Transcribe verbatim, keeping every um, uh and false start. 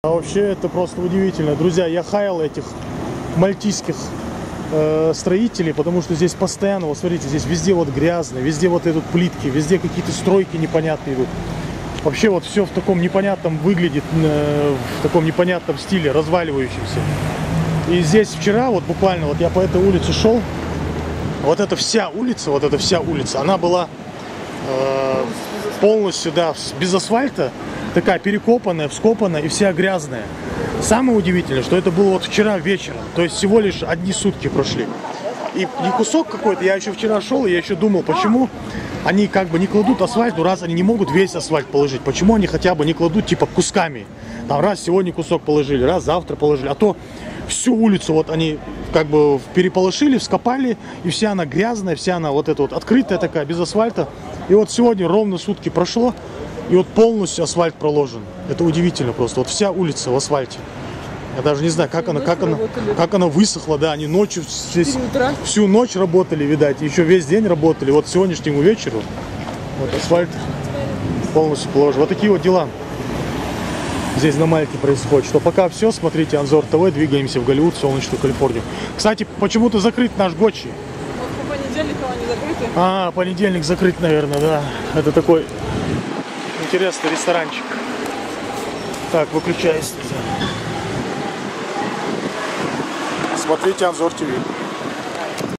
А вообще это просто удивительно. Друзья, я хаял этих мальтийских э, строителей, потому что здесь постоянно, вот смотрите, здесь везде вот грязно, везде вот идут плитки, везде какие-то стройки непонятные идут. Вообще вот все в таком непонятном выглядит, э, в таком непонятном стиле, разваливающемся. И здесь вчера, вот буквально, вот я по этой улице шел, вот эта вся улица, вот эта вся улица, она была э, полностью, да, без асфальта, такая перекопанная, вскопанная и вся грязная. Самое удивительное, что это было вот вчера вечером, то есть всего лишь одни сутки прошли. И не кусок какой-то, я еще вчера шел, и я еще думал, почему они как бы не кладут асфальт, ну раз они не могут весь асфальт положить, почему они хотя бы не кладут типа кусками. Там раз сегодня кусок положили, раз завтра положили, а то всю улицу вот они как бы переполошили, вскопали, и вся она грязная, вся она вот эта вот открытая такая, без асфальта. И вот сегодня ровно сутки прошло, и вот полностью асфальт проложен. Это удивительно просто. Вот вся улица в асфальте. Я даже не знаю, как она, как она, как она высохла, да, они ночью здесь всю ночь работали, видать, еще весь день работали. Вот сегодняшнему вечеру вот асфальт полностью положен. Вот такие вот дела здесь на Мальте происходит. Что пока все, смотрите Анзор ТВ, двигаемся в Голливуд, солнечную Калифорнию. Кстати, почему-то закрыт наш Гочи. Вот по понедельникам они закрыты. А, понедельник закрыт, наверное, да. Это такой интересный ресторанчик. Так, выключайся. Смотрите Анзор ТВ.